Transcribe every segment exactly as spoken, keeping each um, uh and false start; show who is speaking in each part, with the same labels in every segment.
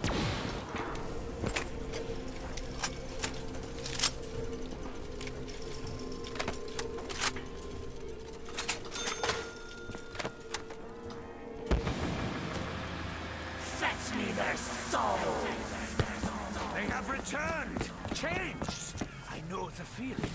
Speaker 1: Fetch me their souls! They have returned! Changed! I know the feeling.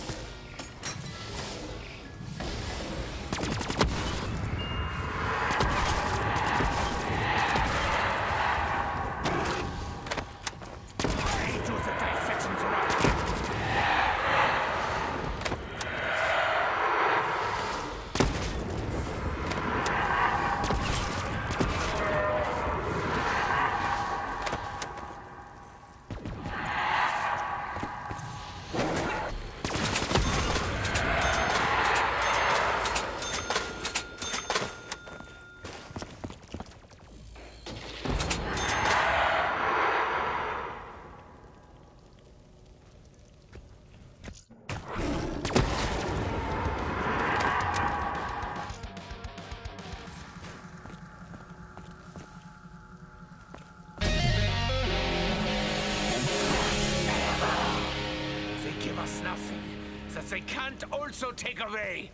Speaker 1: Nothing that they can't also take away.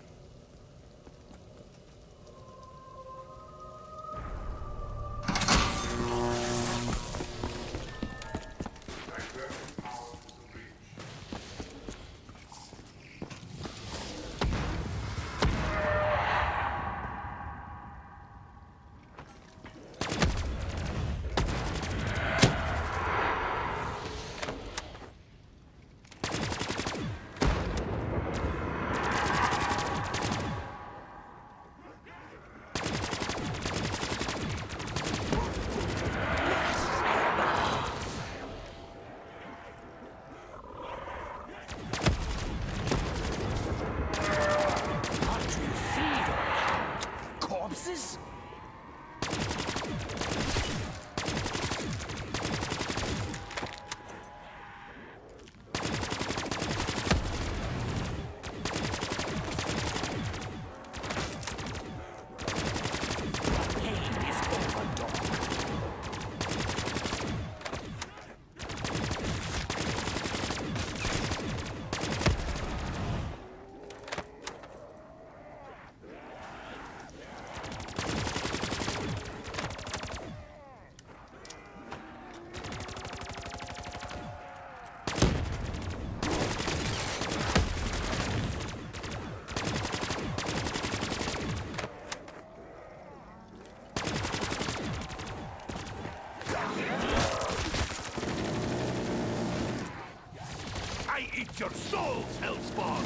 Speaker 1: Eat your souls, Hellspawn!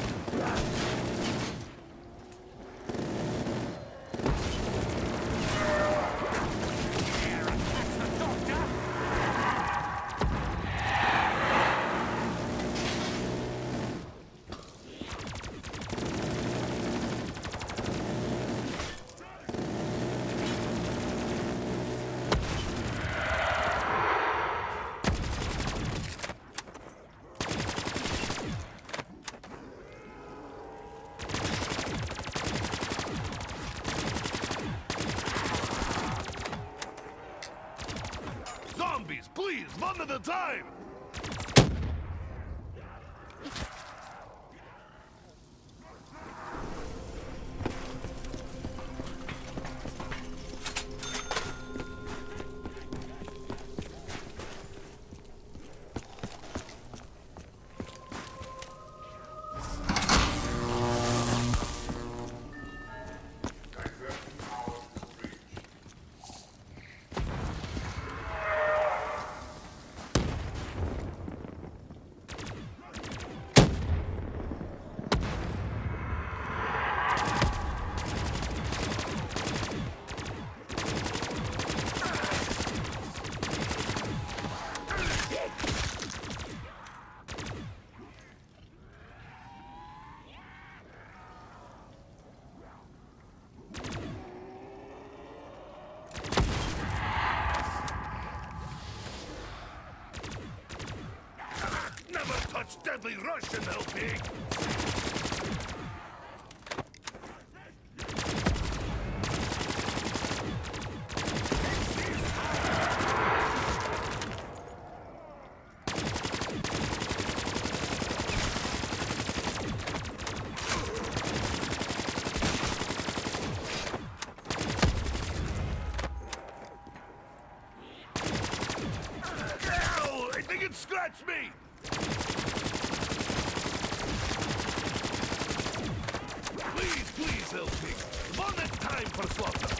Speaker 1: Please, one at a time! Deadly Russian, L P! can scratch me! Please, please help me. One at time for slaughter.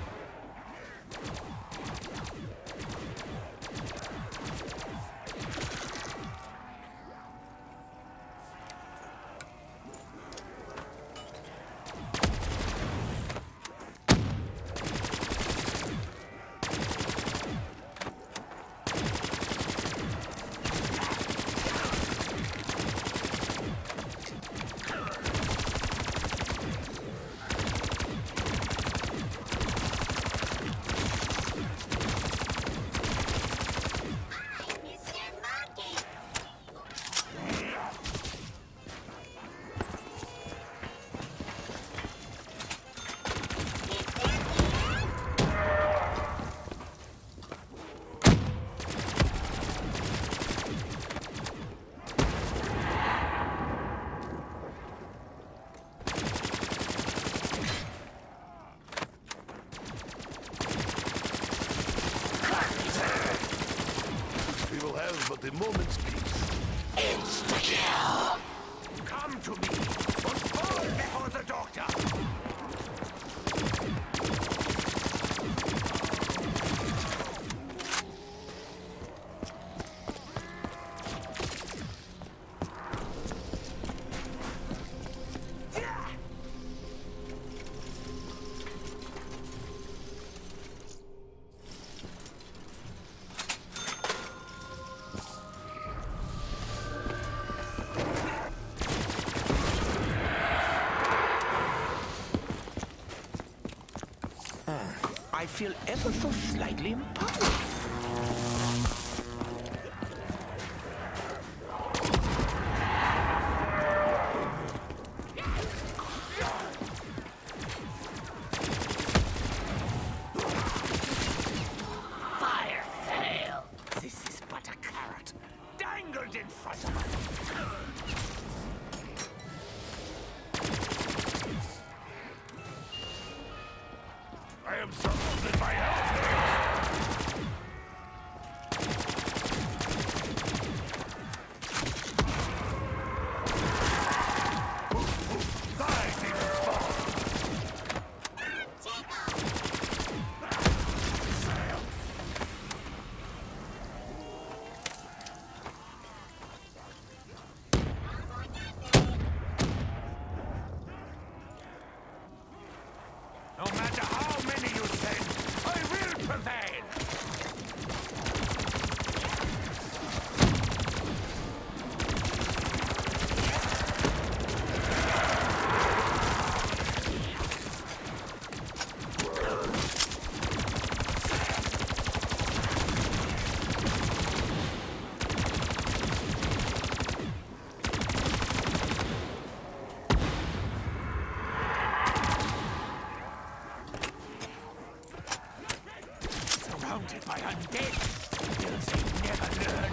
Speaker 1: But the moment's peace. Insta-kill! Come to me! Or fall before the doctor!
Speaker 2: I feel ever so slightly empowered.
Speaker 1: Fire sale! This is but a carrot, dangled in front of us. I am surrounded by elephants! Thy demons fall! No matter how many you send, I will prevail! Surrounded by undead, will they never learn?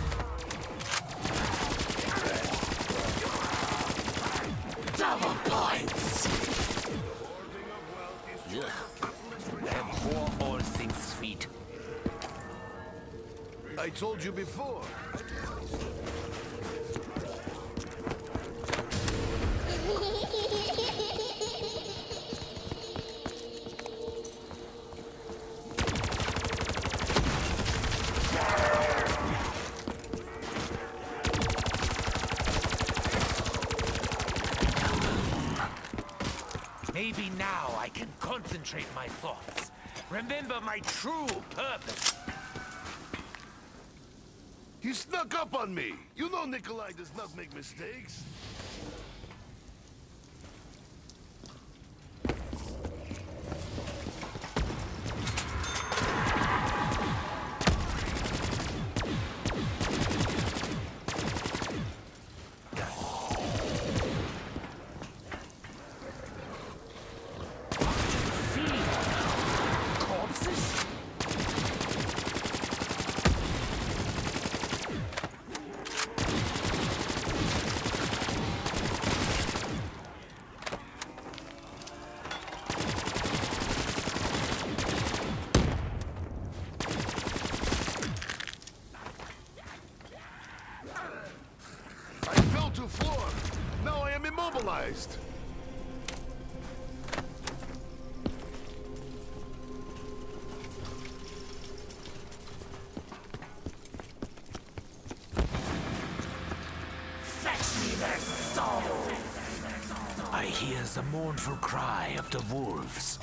Speaker 1: Double points!
Speaker 2: Abhor all things sweet.
Speaker 1: I told you before.
Speaker 2: Maybe now I can concentrate my thoughts. Remember my true purpose.
Speaker 1: He snuck up on me. You know Nikolai does not make mistakes. to floor. Now I am immobilized.
Speaker 2: I hear the mournful cry of the wolves.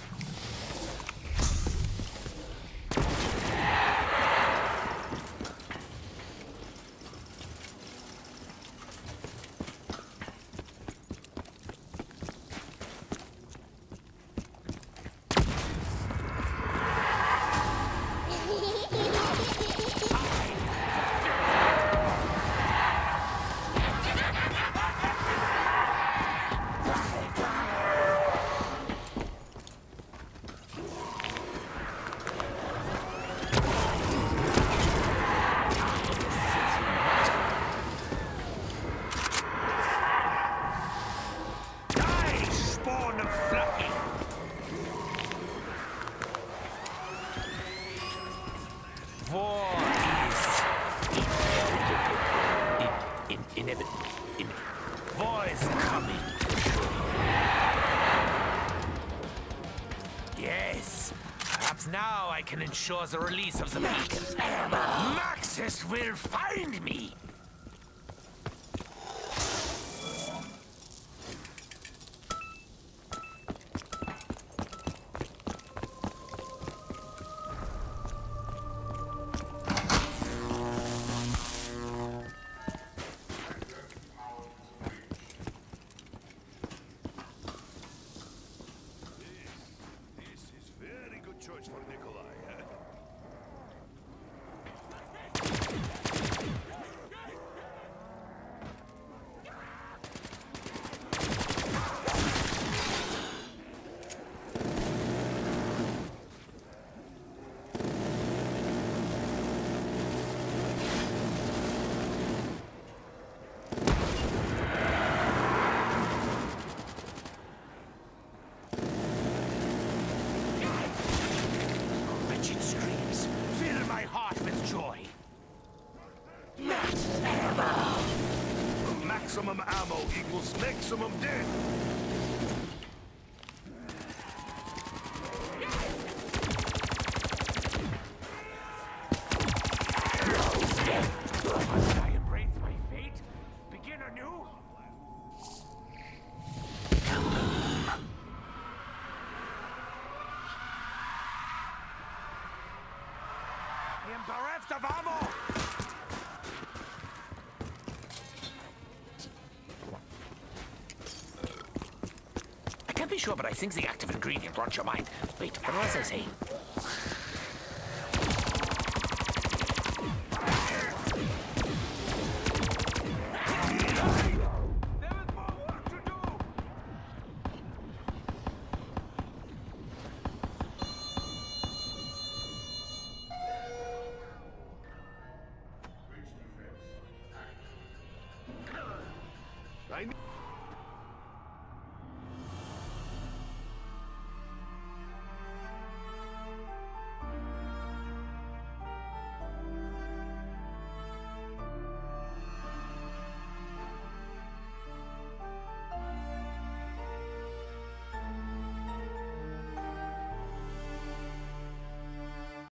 Speaker 2: War is in, in, inevitable. In, war is coming. Yes. Perhaps now I can ensure the release of the beacon. Maxis will find me.
Speaker 1: Choice for Nikolai. Maximum ammo equals maximum death.
Speaker 2: Must I embrace my fate? Begin anew? I am bereft of ammo! I can't be sure, but I think the active ingredient brought your mind. Wait, what was I saying? There is more work to do!
Speaker 1: I need